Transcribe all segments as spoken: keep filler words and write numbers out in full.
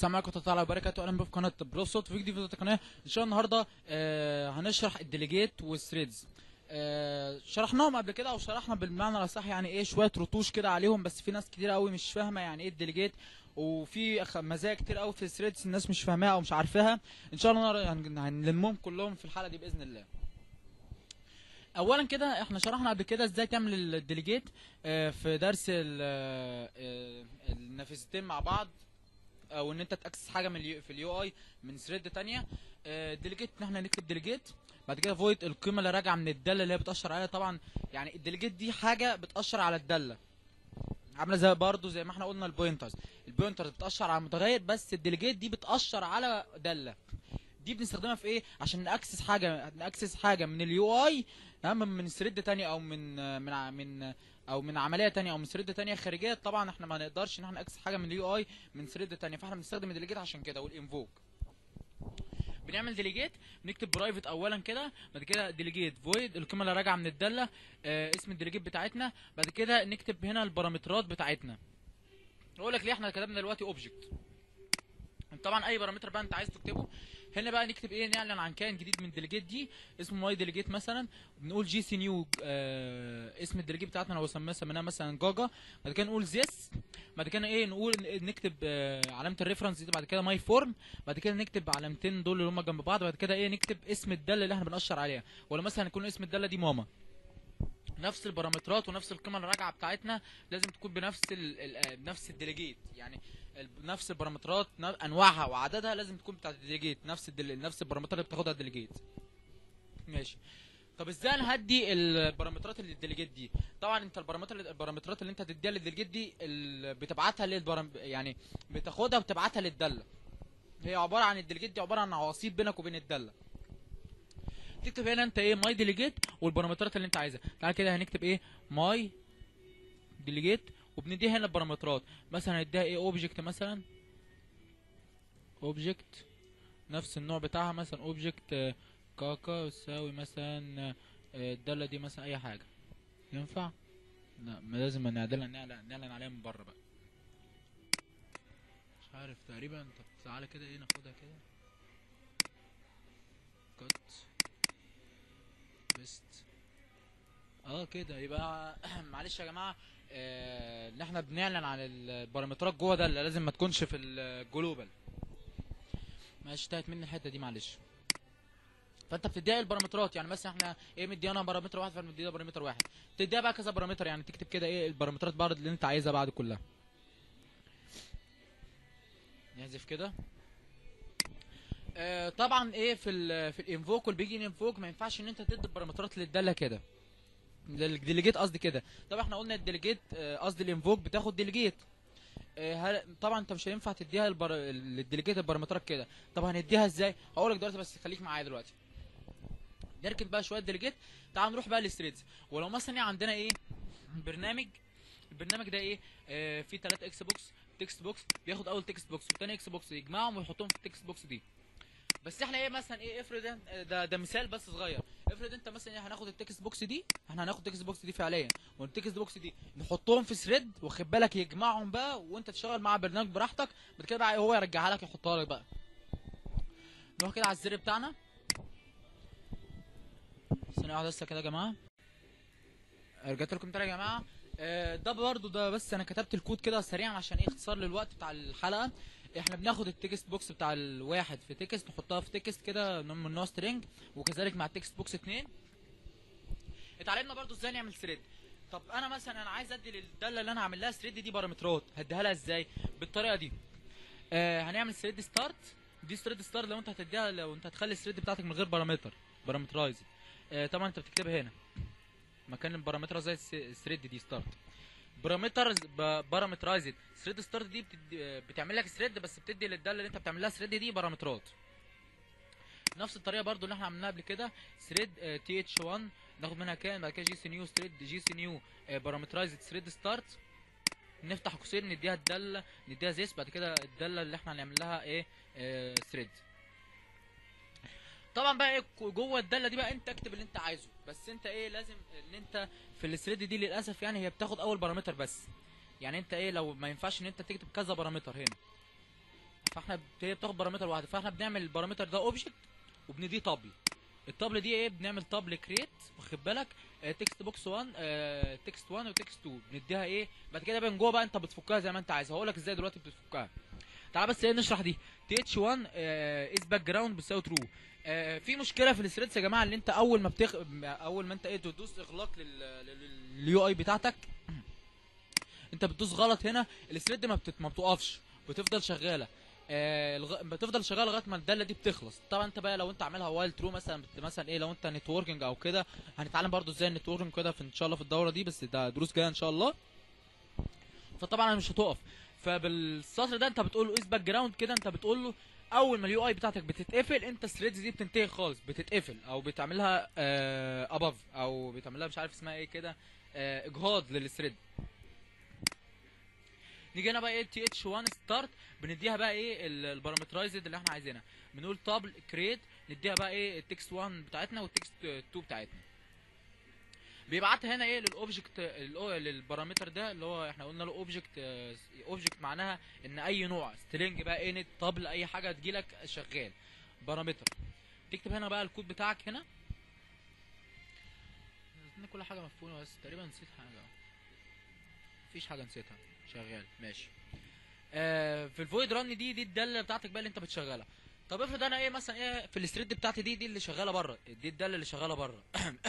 السلام عليكم ورحمه الله وبركاته. اهلا بكم في قناه برو صوت في فيديو في القناه. ان شاء الله النهارده آه هنشرح الديليجيت والثريدز. آه شرحناهم قبل كده او شرحنا بالمعنى الاصح يعني ايه شويه رطوش كده عليهم، بس في ناس كتير قوي مش فاهمه يعني ايه الديليجيت، وفي مزايا كتير قوي في الثريدز الناس مش فاهماها او مش عارفاها. ان شاء الله هنلمهم كلهم في الحلقه دي باذن الله. اولا كده احنا شرحنا قبل كده ازاي تعمل الديليجيت آه في درس النافذتين مع بعض، او ان انت تاكسس حاجه من اليو في اليو اي من ثريد ثانيه. ديليجيت ان احنا نكتب ديليجيت، بعد كده فويد القيمه اللي راجعه من الداله اللي هي بتاشر عليها. طبعا يعني الديليجيت دي حاجه بتاشر على الداله، عامله زي برضو زي ما احنا قلنا البوينترز. البوينترز بتاشر على متغير، بس الديليجيت دي بتاشر على داله. دي بنستخدمها في ايه؟ عشان ناكسس حاجه ناكسس حاجه من اليو اي من ثريد ثانيه او من من من او من عمليه ثانيه او من ثريد ثانيه خارجيه. طبعا احنا ما نقدرش ان احنا ناكسس حاجه من اليو اي من ثريد ثانيه، فاحنا بنستخدم الديليجيت عشان كده والانفوك. بنعمل ديليجيت بنكتب برايفت اولا كده، بعد كده ديليجيت فويد القيمه اللي راجعه من الداله، اه اسم الديليجيت بتاعتنا، بعد كده نكتب هنا البارامترات بتاعتنا. اقول لك ليه احنا كتبنا دلوقتي اوبجكت. طبعا اي بارامتر بقى انت عايز تكتبه هنا بقى نكتب ايه، نعلن عن كائن جديد من الديليجيت دي اسمه ماي ديليجيت مثلا. بنقول جي سي نيو آه اسم الديليجيت بتاعتنا لو سميناه مثلا جاجا. بعد كده نقول ذس، بعد كده ايه نقول نكتب آه علامه الريفرنس دي، بعد كده ماي فورم، بعد كده نكتب علامتين دول اللي هم جنب بعض، بعد كده ايه نكتب اسم الداله اللي احنا بنقشر عليها، ولا مثلا يكون اسم الداله دي ماما. نفس البارامترات ونفس القيمه الراجعه بتاعتنا لازم تكون بنفس ال نفس الديليجيت، يعني نفس البارامترات انواعها وعددها لازم تكون بتاعت الديليجيت نفس الدل... نفس البارامترات اللي بتاخدها الديليجيت. ماشي. طب ازاي نهدي البارامترات اللي الديليجيت دي؟ طبعا انت البارامتر البارامترات اللي انت هتديها للديليجيت دي بتبعتها للبرام... يعني بتاخدها وبتبعتها للداله. هي عباره عن الديليجيت دي عباره عن وسيط بينك وبين الداله. تكتب هنا انت ايه ماي ديليجيت والبارامترات اللي انت عايزها. تعال كده هنكتب ايه ماي ديليجيت، وبنديها هنا البارامترات. مثلا هنديها ايه اوبجكت مثلا، اوبجكت نفس النوع بتاعها مثلا اوبجكت كاكا يساوي مثلا الداله دي مثلا اي حاجه ينفع. لا ما لازم نعدلها نعلن عليها من بره بقى. مش عارف تقريبا. طب تعالى كده ايه ناخدها كده كات بيست اه كده يبقى معلش يا جماعه آه ان احنا بنعلن عن البارامترات جوه ده اللي لازم ما تكونش في الجلوبال. ماشي انتهت مني الحته دي معلش. فانت بتديها البارامترات، يعني مثلا احنا ايه مديانا بارامتر واحد فمديها بارامتر واحد، تديها بقى كذا بارامتر، يعني تكتب كده ايه البارامترات بعد اللي انت عايزها بعد كلها. نحذف كده. آه طبعا ايه في ال في الانفوك والبيجن انفوك ما ينفعش ان انت تدي البارامترات للداله كده للديليجيت قصدي كده. طب احنا قلنا الديليجيت قصدي الانفوك بتاخد ديليجيت. اه طبعا انت مش هينفع تديها البر... للديليجيت البارامترات كده. طب هنديها ازاي؟ هقول لك دلوقتي بس خليك معايا دلوقتي. نركن بقى شويه ديليجيت. تعال نروح بقى للثريدز. ولو مثلا عندنا ايه برنامج، البرنامج ده ايه آه فيه ثلاثة اكس بوكس تكست بوكس، بياخد اول تكست بوكس والثاني اكس بوكس يجمعهم ويحطهم في التكست بوكس دي. بس احنا ايه مثلا ايه افرض ده ده مثال بس صغير. افرض انت مثلا ايه هناخد التكست بوكس دي، احنا هناخد التكست بوكس دي فعليا والتكست بوكس دي نحطهم في ثريد، واخد بالك يجمعهم بقى وانت تشتغل مع برنامج براحتك. بعد كده بقى هو يرجعها لك يحطها لك بقى. نروح كده على الزر بتاعنا ثانيه واحده لسه كده يا جماعه. رجعت لكم تاني يا جماعه. آه ده برضو ده بس انا كتبت الكود كده سريعا عشان ايه اختصار للوقت بتاع الحلقه. احنا بناخد التكست بوكس بتاع الواحد في تكست نحطها في تكست كده من نوع سترينج، وكذلك مع التكست بوكس اتنين. اتعلمنا برضو ازاي نعمل ثريد. طب انا مثلا انا عايز ادي للداله اللي انا عامل لها ثريد دي بارامترات، هديها لها ازاي؟ بالطريقه دي. آه هنعمل ثريد ستارت. دي ثريد ستارت لو انت هتديها لو انت هتخلي الثريد بتاعتك من غير بارامتر بارامترايز. آه طبعا انت بتكتبها هنا مكان البارامتر زي الثريد دي ستارت. بارامتر بارامترايزد ثريد ستارت دي بتعمل لك ثريد بس بتدي للداله اللي انت بتعمل لها ثريد دي بارامترات. نفس الطريقه برضو اللي احنا عملناها قبل كده ثريد تي اتش واحد ناخد منها كان، بعد كده جي سي نيو ثريد جي سي نيو بارامترايزد ثريد ستارت، نفتح قوسين نديها الداله نديها زيس، بعد كده الداله اللي احنا هنعمل لها ايه ثريد. طبعا بقى ايه جوه الداله دي بقى انت اكتب اللي انت عايزه، بس انت ايه لازم ان انت في الثريد دي للاسف يعني هي بتاخد اول بارامتر بس. يعني انت ايه لو ما ينفعش ان انت تكتب كذا بارامتر هنا فاحنا هي بتاخد بارامتر واحده، فاحنا بنعمل البارامتر ده اوبجكت وبنديه تابل. التابل دي ايه؟ بنعمل تابل كريت، واخد بالك، تكست بوكس واحد، تكست واحد وتكست اتنين، بنديها ايه بعد كده بقى من جوه بقى انت بتفكها زي ما انت عايز. هقول لك ازاي دلوقتي بتفكها. تعال بس ايه نشرح دي. تي اتش واحد از باك جراوند بتساوي ترو. في مشكله في الثريدز يا جماعه، اللي انت اول ما بتخ... اول ما انت ايه تدوس اغلاق لليو اي بتاعتك انت بتدوس غلط هنا، الثريد ما, بتت... ما بتقفش، بتفضل شغاله. آه الغ... بتفضل شغاله لغايه ما الداله دي بتخلص. طبعا انت بقى لو انت عاملها وايل ترو مثلا بت... مثلا ايه لو انت نتوركينج او كده، هنتعلم برضو ازاي النتوركينج كده في ان شاء الله في الدوره دي، بس ده دروس جايه ان شاء الله. فطبعا مش هتقف. فبالسطر ده انت بتقول له از باك جراوند كده، انت بتقول له اول ما اليو اي بتاعتك بتتقفل انت الثريدز دي بتنتهي خالص، بتتقفل او بتعملها اباف آه او بتعملها مش عارف اسمها ايه كده، آه اجهاض للثريد. نيجي هنا بقى ايه تي اتش واحد ستارت، بنديها بقى ايه البارامترايزد اللي احنا عايزينها، بنقول تابل كريت، نديها بقى ايه التكست واحد بتاعتنا والتكست اتنين بتاعتنا. بيبعتها هنا ايه للاوبجكت للبارامتر ده اللي هو احنا قلنا له اوبجكت. اوبجكت معناها ان اي نوع سترينج بقى ايه نت تابل اي حاجه تجيلك شغال بارامتر. تكتب هنا بقى الكود بتاعك هنا. كل حاجه مفهومه، بس تقريبا نسيت حاجه. مفيش حاجه نسيتها، شغال ماشي. آه في الفويد ران دي دي الداله بتاعتك بقى اللي انت بتشغلها. طب افرض انا ايه مثلا ايه في الثريد بتاعتي دي دي اللي شغاله بره، دي الداله اللي شغاله بره.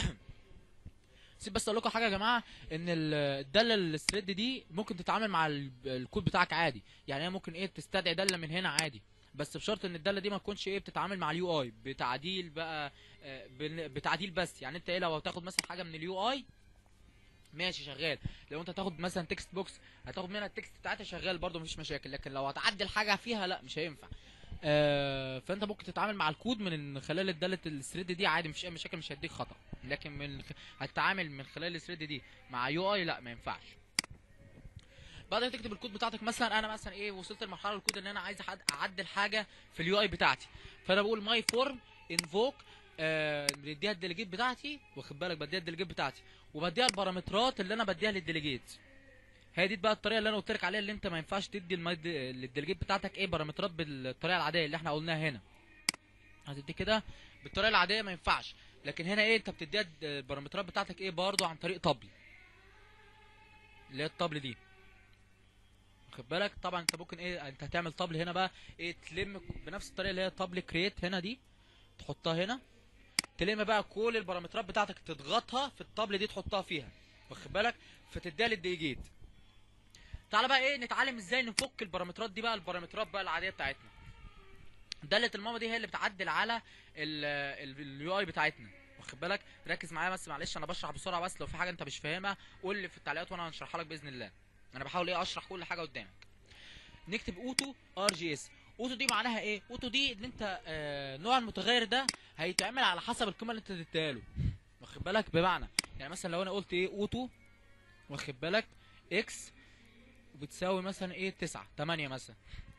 سيب بس اقول لكم حاجه يا جماعه، ان الداله الثريد دي ممكن تتعامل مع الكود بتاعك عادي. يعني هي ممكن ايه تستدعي داله من هنا عادي، بس بشرط ان الداله دي ما تكونش ايه بتتعامل مع اليو اي بتعديل بقى، آه بتعديل بس. يعني انت ايه لو هتاخد مثلا حاجه من اليو اي ماشي شغال، لو انت هتاخد مثلا تكست بوكس هتاخد منها التكست بتاعتها شغال برده مفيش مشاكل، لكن لو هتعدل حاجه فيها لا مش هينفع. آه فانت ممكن تتعامل مع الكود من خلال الداله الثريد دي عادي مفيش اي مشاكل، مش هيديك خطا. لكن من هتتعامل من خلال الثريد دي مع يو اي لا ما ينفعش. بعد ما تكتب الكود بتاعتك، مثلا انا مثلا ايه وصلت لمرحله الكود ان انا عايز اعدل حاجه في اليو اي بتاعتي، فانا بقول ماي فورم انفوك، بديها الديليجيت بتاعتي، واخد بالك بديها الديليجيت بتاعتي وبديها البارامترات اللي انا بديها للديليجيت. هي دي بقى الطريقه اللي انا قلت لك عليها، اللي انت ما ينفعش تدي للديليجيت بتاعتك ايه بارامترات بالطريقه العاديه اللي احنا قلناها هنا. هتدي كده بالطريقه العاديه ما ينفعش، لكن هنا ايه انت بتديها البارامترات بتاعتك ايه برضو عن طريق طبل، اللي هي الطبل دي، واخد بالك. طبعا انت ممكن ايه انت هتعمل طبل هنا بقى ايه تلم بنفس الطريقه اللي هي طبل كرييت هنا دي، تحطها هنا تلم بقى كل البارامترات بتاعتك تضغطها في الطبل دي تحطها فيها، واخد بالك، فتديها للديليجيت. تعالى بقى ايه نتعلم ازاي نفك البارامترات دي بقى، البارامترات بقى العاديه بتاعتنا. داله الماما دي هي اللي بتعدل على اليو اي بتاعتنا، واخد بالك. ركز معايا بس معلش انا بشرح بسرعه، بس لو في حاجه انت مش فاهمها قول لي في التعليقات وانا هشرحها لك باذن الله. انا بحاول ايه اشرح كل حاجه قدامك. نكتب اوتو ار جي اس. اوتو دي معناها ايه؟ اوتو دي ان انت آه نوع المتغير ده هيتعمل على حسب القيمه اللي انت اديتها له، واخد بالك. بمعنى يعني مثلا لو انا قلت ايه اوتو، واخد بالك، اكس بتساوي مثلا ايه تسعة تمانية مثلا،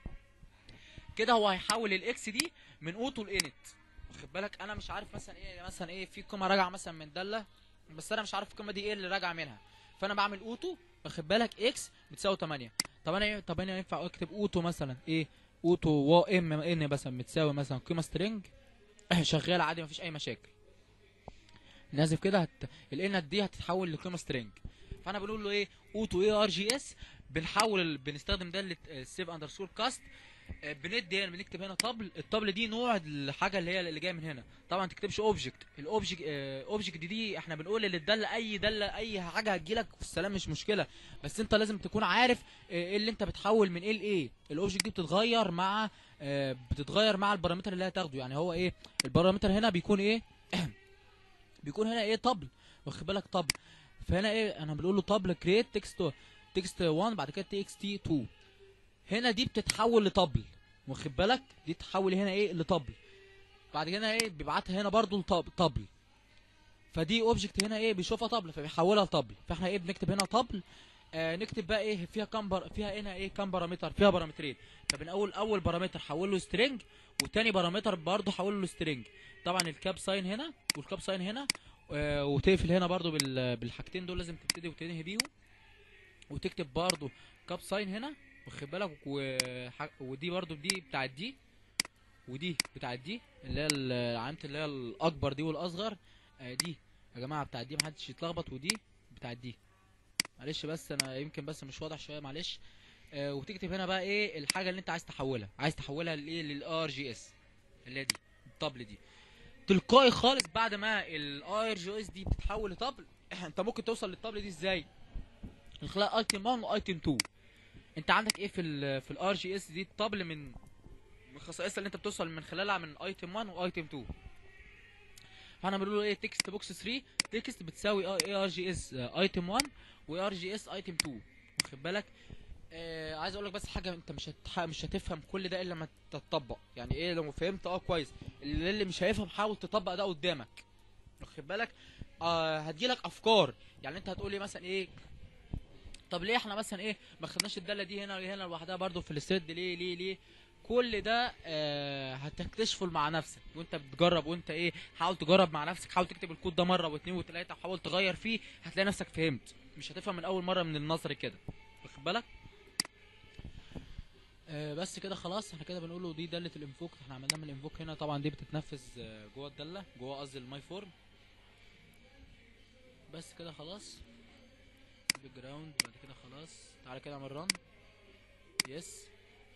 كده هو هيحول الاكس دي من اوتو لانت، واخد بالك. انا مش عارف مثلا ايه مثلا ايه في قيمه راجعه مثلا من داله، بس انا مش عارف القيمه دي ايه اللي راجعه منها، فانا بعمل اوتو، واخد بالك، اكس بتساوي تمانية. طب انا ايه طب انا ينفع اكتب اوتو مثلا ايه اوتو و ام ان مثلا بتساوي مثلا قيمه سترينج شغال عادي مفيش اي مشاكل. نازل كده هت... الانت دي هتتحول لقيمه سترينج، فانا بنقول له ايه اوتو اي ار جي اس، بنحول بنستخدم داله سيف اندرسكور كاست، بندي هنا بنكتب هنا طبل. الطبل دي نوع الحاجه اللي هي اللي جايه من هنا، طبعا ما تكتبش اوبجكت. الاوبجكت اوبجكت دي, دي احنا بنقول اللي الداله اي داله اي حاجه هتجيلك في السلام مش مشكله، بس انت لازم تكون عارف ايه اللي انت بتحول من ايه لايه. الاوبجكت دي بتتغير مع بتتغير مع البارامتر اللي هتاخده. يعني هو ايه البارامتر هنا بيكون ايه بيكون هنا ايه طبل، واخد بالك، طبل. فهنا ايه انا بنقول له طبل كريت تكست تكست واحد بعد كده تي اكس تي اتنين، هنا دي بتتحول لطبل، واخد بالك، دي تتحول هنا ايه لطبل، بعد كده ايه بيبعتها هنا برضو لطبل، فدي اوبجكت هنا ايه بيشوفها طبل فبيحولها لطبل. فاحنا ايه بنكتب هنا طبل، آه نكتب بقى ايه فيها كام بر... فيها هنا ايه كام بارامتر، فيها بارامترين. فبنقول اول بارامتر حول له سترينج، والتاني بارامتر برضو حول له سترينج. طبعا الكاب ساين هنا والكاب ساين هنا، آه وتقفل هنا برضو بال... بالحاجتين دول لازم تبتدي وتنهي بيهم، وتكتب برضو كاب ساين هنا واخد بالك، وح- ودي برضو دي بتاعت دي، ودي بتاعت دي اللي هي العلامة اللي هي الاكبر دي والاصغر. آه دي يا جماعه بتاعت دي، محدش يتلخبط، ودي بتاعت دي. معلش بس انا يمكن بس مش واضح شويه، معلش. آه وتكتب هنا بقى ايه الحاجه اللي انت عايز تحولها، عايز تحولها لايه، للار جي اس اللي هي دي الطبل دي. تلقائي خالص بعد ما الار جي اس دي بتتحول لطبل انت ممكن توصل للطبل دي ازاي؟ من خلال ايتم واحد وايتم اتنين. انت عندك ايه في ال في الار جي اس دي الطبل، من من خصائصها اللي انت بتوصل من خلالها من ايتم واحد وايتم اتنين. فاحنا بنقول له ايه تكست بوكس تلاتة، تكست بتساوي اي ار جي اس ايتم واحد وار جي اس ايتم اتنين. واخد بالك؟ آه عايز اقول لك بس حاجه، انت مش هتح... مش هتفهم كل ده الا لما تطبق. يعني ايه لو فهمت اه كويس، اللي, اللي مش هيفهم حاول تطبق ده قدامك. واخد بالك؟ آه هتجيلك افكار. يعني انت هتقول لي مثلا ايه، طب ليه احنا مثلا ايه ما خدناش الداله دي هنا وهنا لوحدها برضو في الثريد، ليه ليه ليه كل ده آه هتكتشفه مع نفسك وانت بتجرب، وانت ايه حاول تجرب مع نفسك، حاول تكتب الكود ده مره واثنين وثلاثه وحاول تغير فيه، هتلاقي نفسك فهمت. مش هتفهم من اول مره من النظري كده. واخد بالك؟ آه بس كده خلاص. احنا كده بنقوله دي داله الانفوك، احنا عملناها من الانفوك هنا. طبعا دي بتتنفذ آه، جوه الداله، جوه قصدي الماي فورم. بس كده خلاص. باك جراوند بعد كده خلاص. تعالى كده اعمل ران. يس.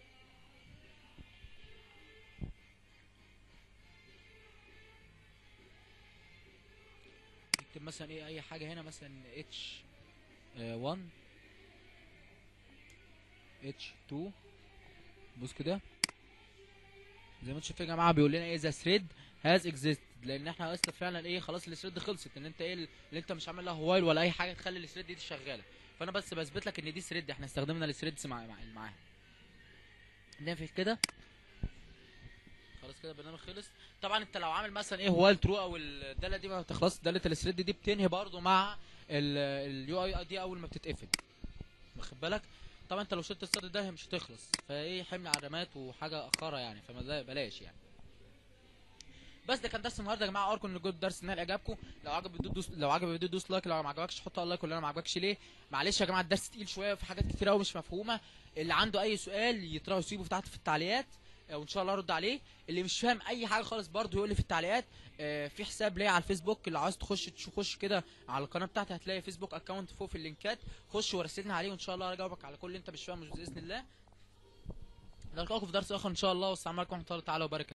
نكتب مثلا ايه اي حاجه هنا، مثلا اتش واحد اتش اتنين. بص كده زي ما انتم شايفين يا جماعه بيقول لنا ايه ذا ثريد هاز اكزيست، لان احنا اصلا فعلا ايه خلاص الثريد خلصت، ان انت ايه اللي انت مش عامل لها وايل ولا اي حاجه تخلي الثريد دي شغاله. فانا بس بثبت لك ان دي ثريد احنا استخدمنا الثريدز مع مع معاها. نقفل كده. خلاص كده البرنامج خلص. طبعا انت لو عامل مثلا ايه وايل ترو او الداله دي ما بتخلص، داله الثريد دي بتنهي برضو مع اليو اي دي اول ما بتتقفل. واخد بالك؟ طبعا انت لو شلت السطر ده هي مش هتخلص، فايه حمل على الرامات وحاجه اخرى يعني، فما بلاش يعني. بس ده كان درس النهارده يا جماعه، ارجو ان الجود درس نال اعجابكم. لو عجب الفيديو دوس، لو عجب الفيديو دوس لايك، لو ما عجبكش حط لايك، ولا ما عجبكش ليه. معلش يا جماعه الدرس تقيل شويه، في حاجات كتير قوي مش مفهومه. اللي عنده اي سؤال يطرحه يسيبه تحت في التعليقات، آه، وان شاء الله ارد عليه. اللي مش فاهم اي حاجه خالص برضه يقول لي في التعليقات. آه، في حساب ليا على الفيسبوك، اللي عايز تخش تخش كده على القناه بتاعتي هتلاقي فيسبوك اكونت فوق في اللينكات، خش وراسلني عليه وان شاء الله اجاوبك على كل اللي انت مش فاهمه باذن الله. نلقاكم في درس اخر ان شاء الله، والسلام عليكم ورحمه الله تعالى وبركاته.